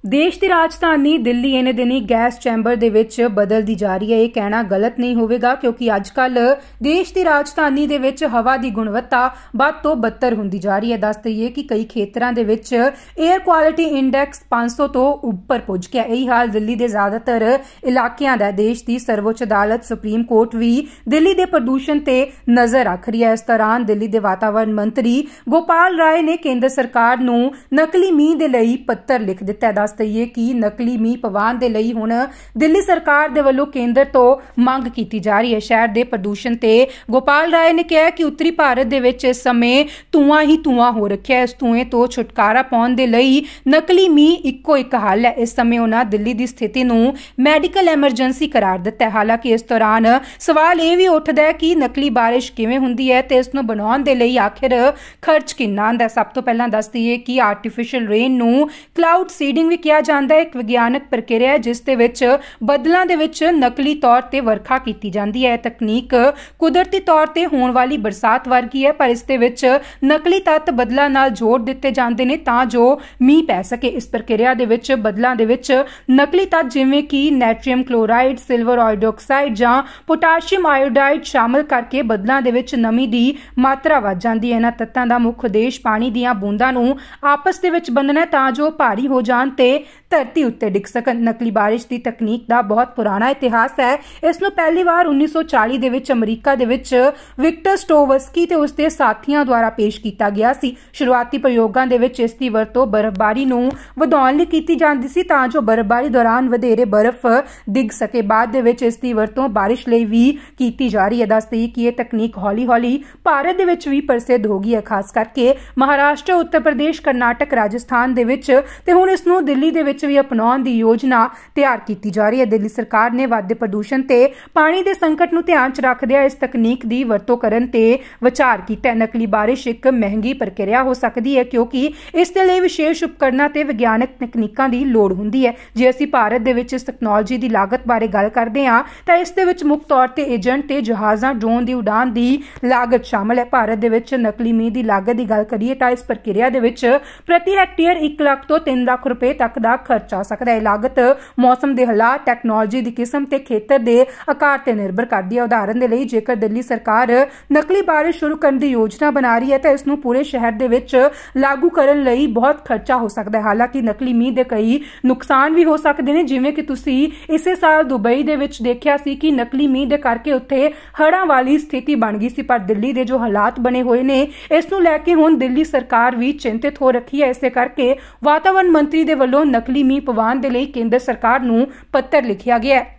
देश की राजधानी दिल्ली इन्हें दिनी गैस चैंबर दे विच बदलती जा रही है। यह कहना गलत नहीं होगा क्योंकि अजकल देश की राजधानी दे विच हवा की गुणवत्ता बद तो बदतर होंदी जा रही है। दस दईए कि कई खेतरां दे विच एयर क्वालिटी इंडैक्स 500 तो उपर पुज गया। यही हाल दिल्ली के ज्यादातर इलाकों का। देश की सर्वोच्च अदालत सुप्रीम कोर्ट भी दिल्ली के प्रदूषण ते नजर रख रही है। इस दौरान दिल्ली के वातावरण मंत्री गोपाल राय ने केंद्र सरकार नूं नकली मींह दे लई पत्र लिख दिता है। दस दईए कि नकली मींह पवाउण दे लई हुण दिल्ली सरकार दे वल्लों केंद्र तो मंग की जा रही है। शहर के प्रदूषण ते गोपाल राय ने कहा कि उत्तरी भारत दे विच इस समय धुआं ही धुआं हो रखा है। इस धुएं तो छुटकारा पाउण दे लई नकली मींह इक्को एक हल है। इस समय उन्होंने दिल्ली की स्थिति नूं मैडिकल एमरजेंसी करार दिता है। हालांकि इस दौरान सवाल यह भी उठदा है कि नकली बारिश किवें हुंदी है ते इस नूं बनाउण दे लई आखिर खर्च किन्ना आंदा है। सब तो पहलां दस दईए कि आर्टिफिशियल रेन नूं क्लाउड सीडिंग भी किया जाता है। एक विग्यानक प्रक्रिया है जिस दे विच बदलों दे विच नकली तौर ते वर्खा की जाती है। तकनीक कुदरती तौर ते होने वाली बरसात वर्गी है, पर इस दे विच नकली तत्त बदलों नाल जोड़ दिते जाते हैं तां जो मींह पै सके। इस प्रक्रिया दे विच बदलों दे विच नकली तत्त जिवें कि नैट्रियम क्लोराइड, सिल्वर आयोडाक्साइड जां पोटाशियम आयोडाइड शामिल करके बदलों दे विच नमी की मात्रा वध जाती है। इन्हां तत्तां दा मुख उद्देश पानी दीआं बूंदां नूं आपस दे विच बंधना तां जो भारी हो जाण ते धरती उत्ते डिग सकन। नकली बारिश की तकनीक का बहुत पुराना इतिहास है। इसनूं पहली बार 1940 दे विच अमरीका दे विच विक्टर स्टोवस्की ते उसके साथियों द्वारा पेश किया गया सी। शुरुआती प्रयोगां दे विच इसकी वरतों बर्फबारी नूं वधाउण लई कीती जांदी सी तां जो बर्फबारी दौरान वधेरे बर्फ डिग सके। बाद दे विच इसकी वरतों बारिश लई भी कीती जा रही है। दस दईए कि यह तकनीक हौली हौली भारत दे विच भी प्रसिद्ध हो गई है, खास करके महाराष्ट्र, उत्तर प्रदेश, कर्नाटक, राजस्थान दे विच ते हुण इसनूं दिल्ली दे विच भी अपनाउण दी योजना तैयार की जा रही है। दिल्ली सरकार ने वधदे प्रदूषण ते पानी दे संकट नूं ध्यान च रखदिआं इस तकनीक दी वरतों करन ते विचार कीता है। नकली बारिश एक महंगी प्रक्रिया हो सकती है क्योंकि इस दे लई विशेष उपकरणां ते विग्यानक तकनीकां दी लोड़ हुंदी है। जे असीं भारत दे विच इस तकनोलॉजी दी लागत बारे गल करदे हां तां इस दे विच मुख तौर ते एजेंट ते जहाज़ां, ड्रोन दी उड़ान दी लागत शामिल है। भारत दे विच नकली मींह दी लागत दी गल करिए तां इस प्रक्रिया दे विच प्रति हैक्टेयर 1 लाख तो 3 लाख रुपए तक दा खर्च आ सकता है। लागत मौसम के हालात, टैक्नोलॉजी की किस्म ते खेतर के आकार ते निर्भर करती है। उदाहरण के लिए जेकर दिल्ली सरकार नकली बारिश शुरू करने की योजना बना रही है तो इसनूं पूरे शहर दे विच लागू करन लई बहुत खर्चा हो सकता है। हालांकि नकली मींह के कई नुकसान भी हो सकते हैं, जिवें कि तुसीं इसे साल दुबई दे विच देखिया सी कि नकली मींह दे करके उत्थे हड़ां वाली स्थिति बन गई सी। पर दिल्ली के जो हालात बने हुए ने इसनूं लैके हुण दिल्ली सरकार भी चिंतित हो रखी है। इसे करके वातावरण मंत्री दे वल्लों नकली मींह पवाउण दे लई केंद्र सरकार नूं पत्र लिखिया गया है।